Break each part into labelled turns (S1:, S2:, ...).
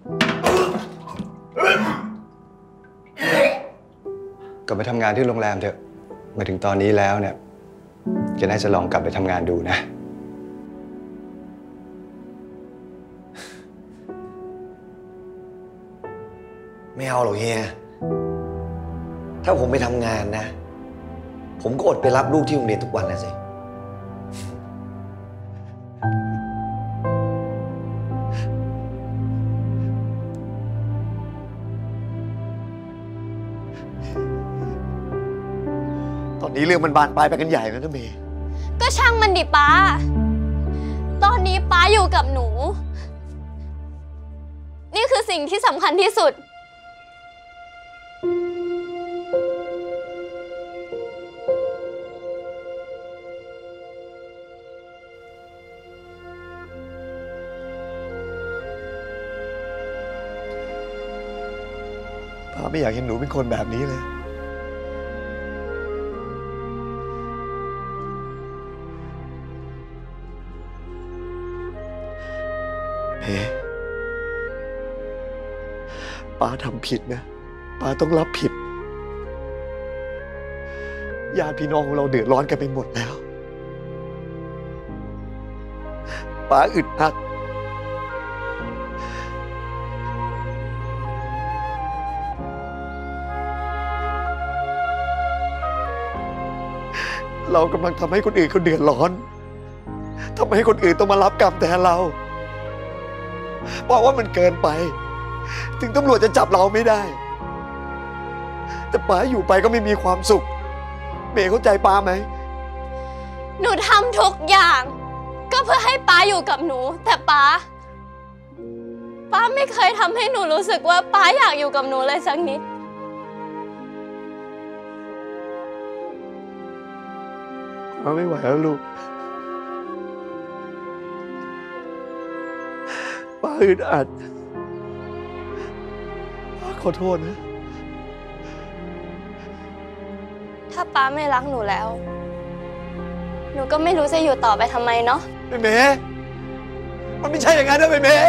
S1: กลับไปทำงานที่โรงแรมเถอะมาถึงตอนนี้แล้วเนี่ยแกน่าจะลองกลับไปทำงานดูนะ
S2: ไม่เอาหรอกเฮียถ้าผมไปทำงานนะผมก็อดไปรับลูกที่โรงเรียนทุกวันนะสิตอนนี้เรื่องมันบานปลายไปกันใหญ่แล้วนะเมย์
S3: ก็ช่างมันดิป้าตอนนี้ป้าอยู่กับหนูนี่คือสิ่งที่สำคัญที่สุด
S2: ป้าไม่อยากเห็นหนูเป็นคนแบบนี้เลยเฮ้ป้าทำผิดนะป้าต้องรับผิดญาติพี่น้องของเราเดือดร้อนกันไปหมดแล้วป้าอึดอัดเรากำลังทำให้คนอื่นเขาเดือดร้อนทำให้คนอื่นต้องมารับกรรมแทนเราบอกว่ามันเกินไปถึงตำรวจจะจับเราไม่ได้แต่ป้าอยู่ไปก็ไม่มีความสุขเมย์เข้าใจป้าไหม
S3: หนูทำทุกอย่างก็เพื่อให้ป้าอยู่กับหนูแต่ป้าไม่เคยทำให้หนูรู้สึกว่าป้าอยากอยู่กับหนูเลยสักนิด
S2: ป้าไม่ไหวแล้วลูกป้าอึดอัดป้าขอโทษนะ
S3: ถ้าป้าไม่รักหนูแล้วหนูก็ไม่รู้จะอยู่ต่อไปทำไมเนาะ
S2: เมย์มันไม่ใช่อย่างนั้นนะเมย์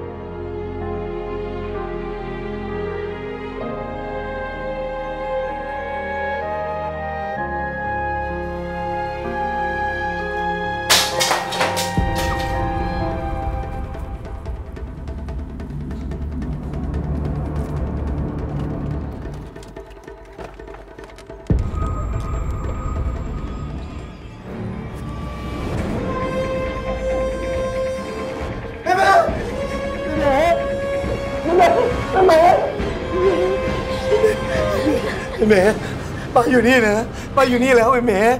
S2: เมย์ป้าอยู่นี่นะป้าอยู่นี่แล้วเมย์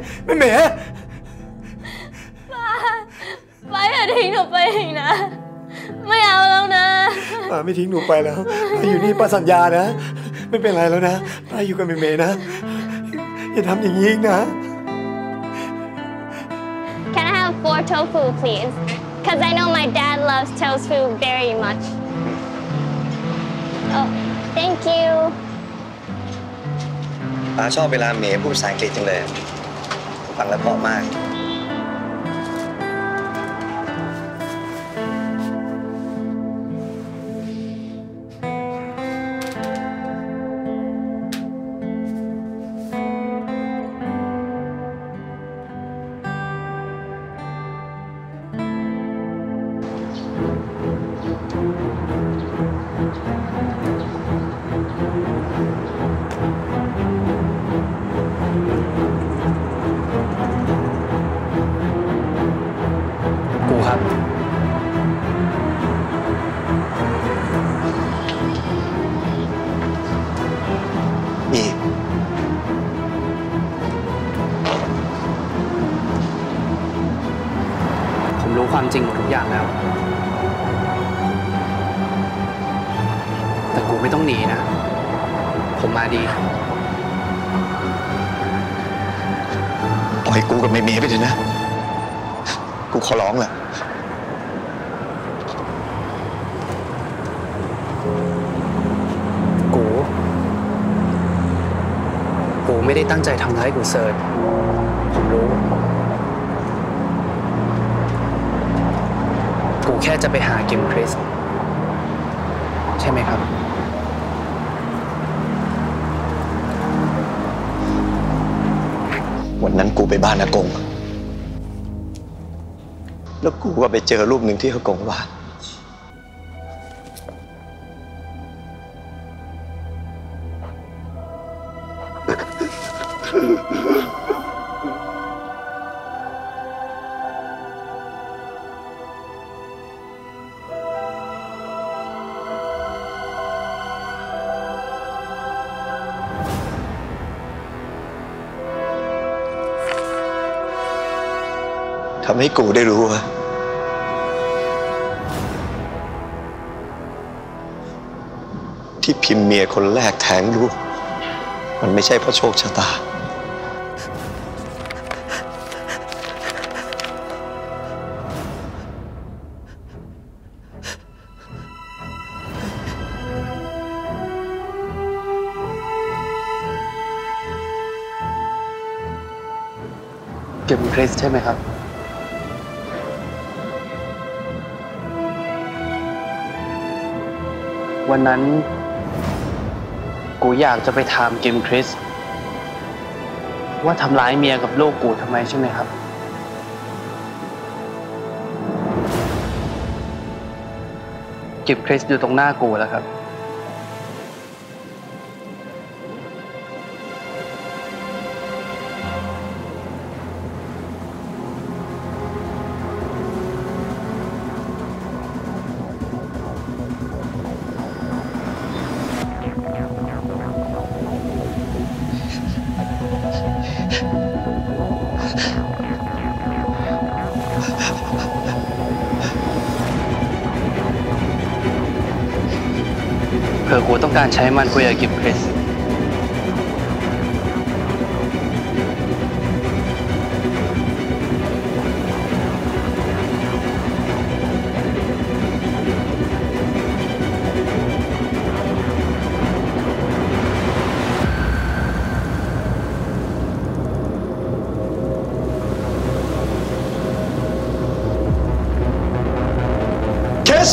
S3: ป้าอย่าทิ้งหนูไปอีกนะไม่เอาแล้วนะ
S2: ป้าไม่ทิ้งหนูไปแล้วป้าอยู่นี่ป้าสัญญานะไม่เป็นไรแล้วนะป้าอยู่กับเมย์นะอย่าทำอย่างนี้อีกนะ
S3: Can I have 4 tofu please? Because I know my dad loves tofu very much. Oh, thank you.
S1: ป้าชอบเวลาเมย์พูดภาษาอังกฤษจังเลยฟังแล้วเพราะมากครับ
S2: นี่
S4: ผมรู้ความจริงหมดทุกอย่างแล้วแต่กูไม่ต้องหนีนะผมมาดี
S2: ปล่อยกูกับเมย์ไปเถอะนะกูขอร้องแหละ
S4: กูไม่ได้ตั้งใจทำร้ายกูเซิร์ชผมรู้กูแค่จะไปหากิมคริสใช่ไหมครับ
S2: วันนั้นกูไปบ้านอากง แล้วกูก็ไปเจอรูปหนึ่งที่อากงวาดทำให้กูได้รู้ว่าที่พิมพ์เมียคนแรกแทงลูกมันไม่ใช่เพราะโชคชะตา
S4: เก็บคริสใช่ไหมครับ วันนั้นกูอยากจะไปถามกิมคริสว่าทำร้ายเมียกับลูกกูทำไมใช่ไหมครับกิมคริสอยู่ตรงหน้ากูแล้วครับเผื่อกูต้องการใช้มันคุยกับกิมคริส
S2: เคส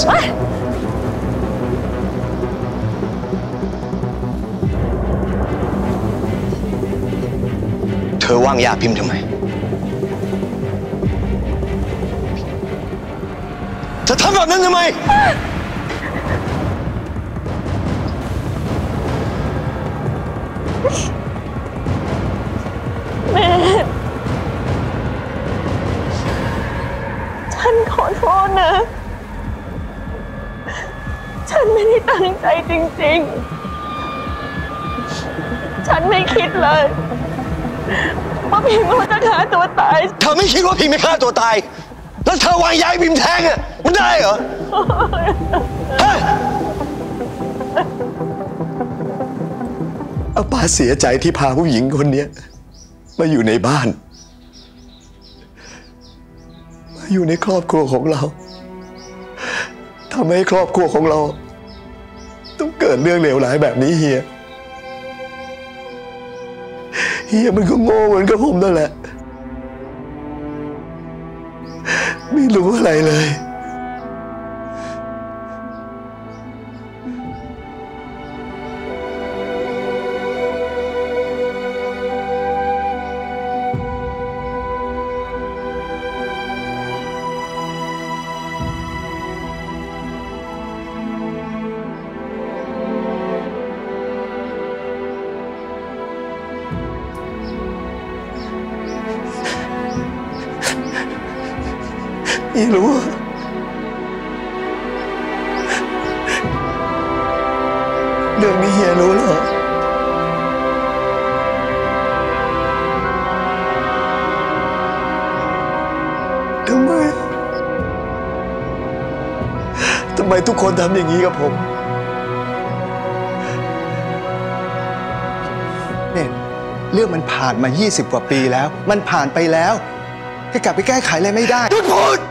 S2: เธอว่างยาพิมพ์ทำไมเธอทำแบบนั้นทำไม
S5: แม่ฉันขอโทษนะ ฉันไม่ได้ตั้งใจจริงๆ ฉันไม่คิดเลยว่าพิมพ์จะฆ่าตัวตาย
S2: เธอไม่คิดว่าพิมพ์ไม่ฆ่าตัวตาย แล้วเธอวางยาให้พิมพ์แทงอ่ะมันได้เหรอฮะอาป้าเสียใจที่พาผู้หญิงคนนี้มาอยู่ในบ้านมาอยู่ในครอบครัวของเราทำให้ครอบครัวของเราต้องเกิดเรื่องเลวร้ายแบบนี้เฮียมันก็โง่เหมือนกับผมนั่นแหละไม่รู้อะไรเลยไม่รู้เรื่องนี้เฮียรู้เหรอทำไมทุกคนทำอย่างนี้กับผม
S1: เนี่ยเรื่องมันผ่านมา20 กว่าปีแล้วมันผ่านไปแล้วแกกลับไปแก้ไขอะไรไม่ได้
S2: หยุดพูด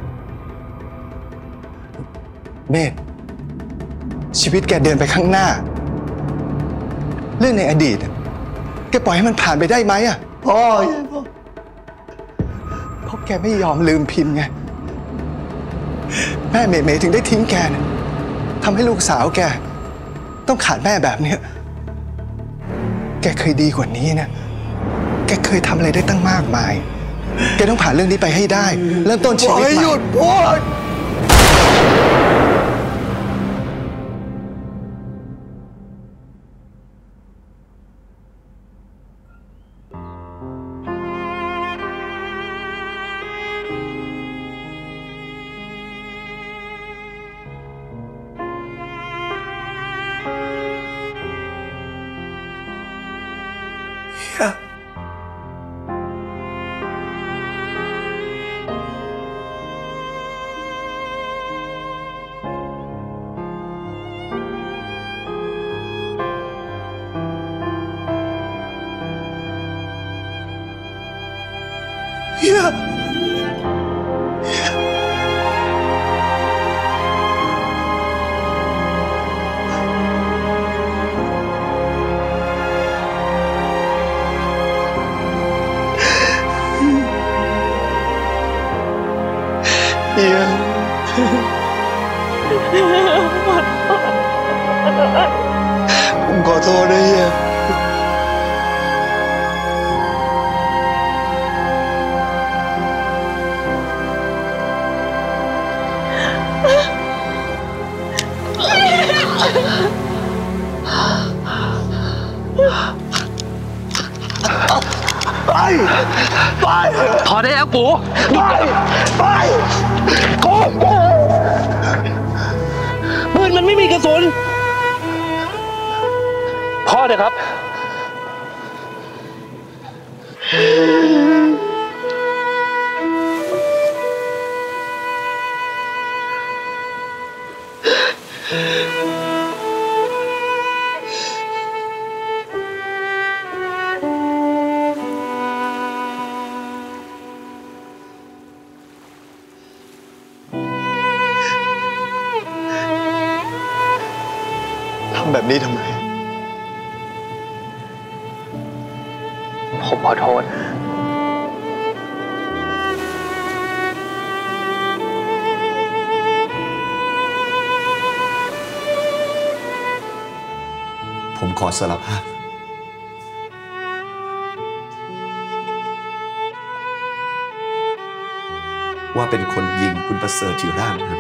S1: เมธชีวิตแกเดินไปข้างหน้าเรื่องในอดีตแกปล่อยให้มันผ่านไปได้ไหมอ่ะ
S2: พ่อ
S1: เพราะแกไม่ยอมลืมพิมพ์ไงแม่เมย์ถึงได้ทิ้งแกนะทำให้ลูกสาวแกต้องขาดแม่แบบเนี้ยแกเคยดีกว่านี้นะแกเคยทำอะไรได้ตั้งมากมายแกต้องผ่านเรื่องนี้ไปให้ได้เริ่มต้นชีวิตใหม่
S2: หยุดพูดผมขอโทษนะเฮียไป
S4: พอได้แล้วกู
S2: ไป
S4: กูปืนมันไม่มีกระสุนพ่อเถอะครับ
S1: ทำแบบนี้ทำไม
S4: ผมขอโทษ
S2: ผมขอสารภาพว่าเป็นคนยิงคุณประเสริฐจิร่างนั้น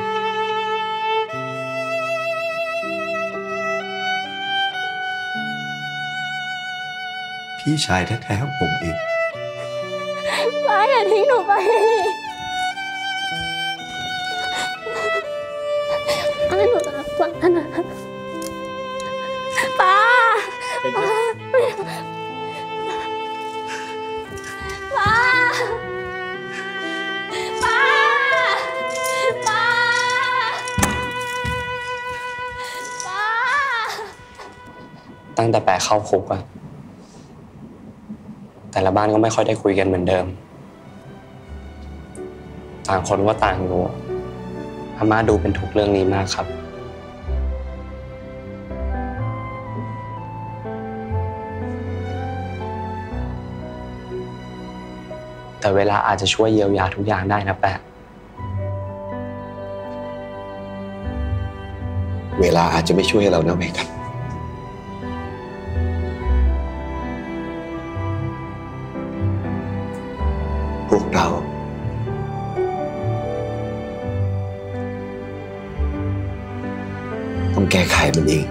S2: พี่ชายแท้ๆของผมเอง
S3: ป้าอย่าทิ้งหนูไปป้าหนูจะรับฟังนะป้าป้าป้าป้า
S6: ตั้งแต่แปะเข้าคุกอะแต่ละบ้านก็ไม่ค่อยได้คุยกันเหมือนเดิมต่างคนว่าต่างอยู่อาม่าดูเป็นทุกเรื่องนี้มากครับแต่เวลาอาจจะช่วยเยียวยาทุกอย่างได้นะแปะ
S2: เวลาอาจจะไม่ช่วยเรานะเมกันพวกเราต้องแก้ไขมันเอง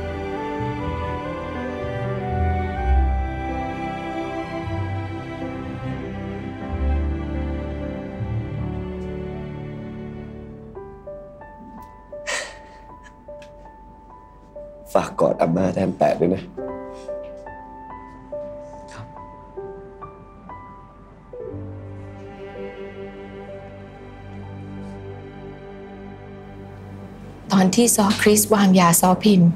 S2: ฝากกอดอาม่าแทนแปะด้วยนะ
S7: ตอนที่ซอคริสวางยาซอพิม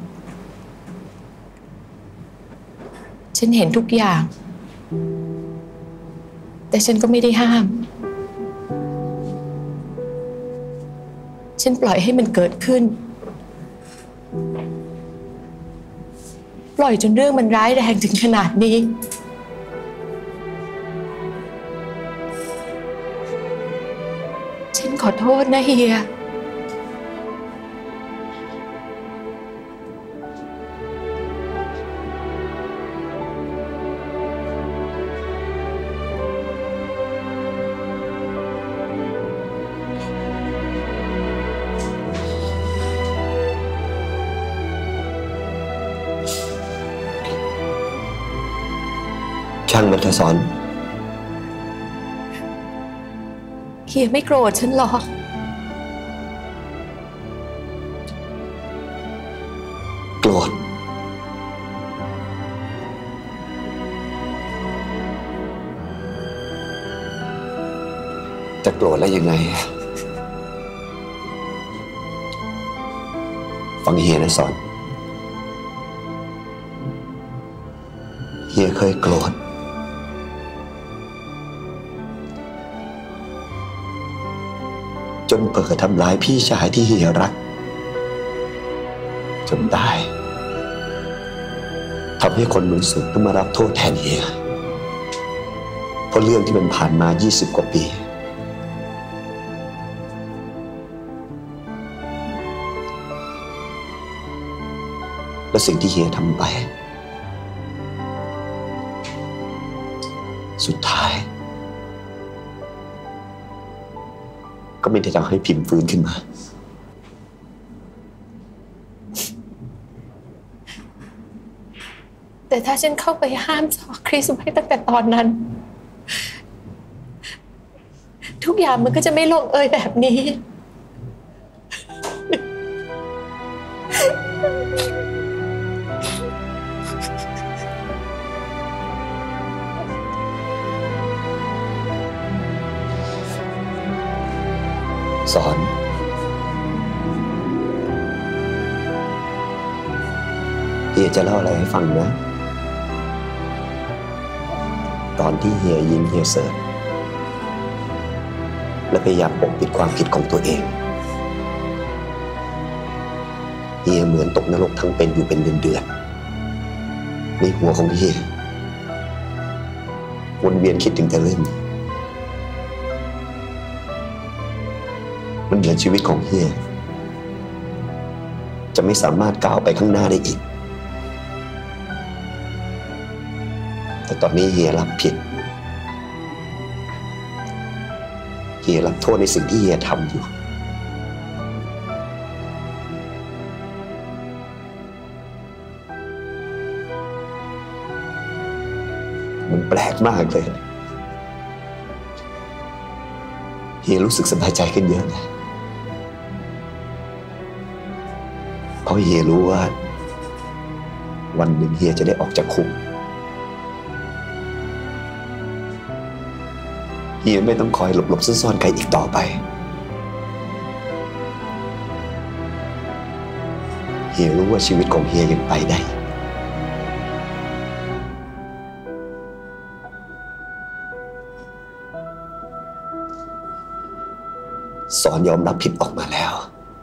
S7: ฉันเห็นทุกอย่างแต่ฉันก็ไม่ได้ห้ามฉันปล่อยให้มันเกิดขึ้นปล่อยจนเรื่องมันร้ายแรงถึงขนาดนี้ฉันขอโทษนะเฮีย
S2: ช่างมันเถอะสอน
S7: เฮียไม่โกรธฉันหรอก
S2: โกรธจะโกรธแล้วยังไง ฟังเฮียนะสอน เฮียเคยโกรธจนเผลอทำร้ายพี่ชายที่เฮียรักจนตายทำให้คนเมืองสุดต้องมารับโทษแทนเฮียเพราะเรื่องที่มันผ่านมา20 กว่าปีและสิ่งที่เฮียทำไปสุดท้ายก็ไม่ได้ทำให้พิมพ์ฟื้นขึ้นมา
S7: แต่ถ้าฉันเข้าไปห้ามจอคริสไว้ตั้งแต่ตอนนั้น ทุกอย่างมันก็จะไม่ลงเอยแบบนี้
S2: สอนเฮียจะเล่าอะไรให้ฟังนะ ตอนที่เฮียยิงเฮียเสิร์ชและพยายามปกปิดความผิดของตัวเองเฮียเหมือนตกนรกทั้งเป็นอยู่เป็นเดือนๆในหัวของเฮียวนเวียนคิดถึงแต่เรื่องนี้มันเหมือนชีวิตของเฮียจะไม่สามารถก้าวไปข้างหน้าได้อีกแต่ตอนนี้เฮียรับผิดเฮียรับโทษในสิ่งที่เฮียทำอยู่มันแปลกมากเลยเฮียรู้สึกสบายใจขึ้นเยอะเลยเพราะเฮียรู้ว่าวันหนึ่งเฮียจะได้ออกจากคุกเฮียไม่ต้องคอยหลบๆซ่อนๆใครอีกต่อไปเฮียรู้ว่าชีวิตของเฮียยังไปได้สอนยอมรับผิดออกมาแล้ว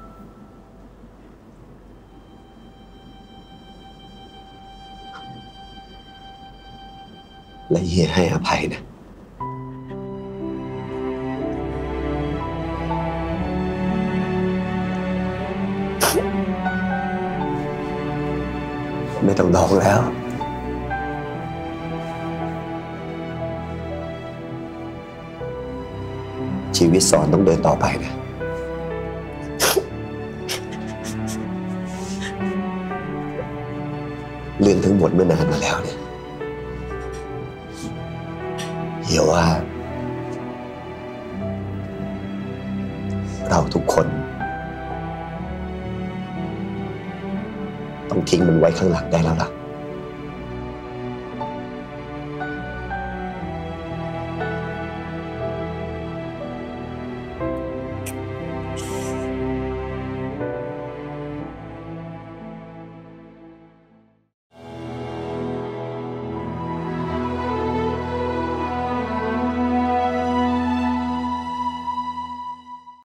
S2: และเฮียให้อภัยนะไม่ต้องร้องแล้วชีวิตสอนต้องเดินต่อไปนะเรื่องทั้งหมดเมื่อนานมาแล้วเนี่ยเฮียว่าเราทุกคนต้องทิ้งมันไว้ข้างหลังได้แล้วล่ะ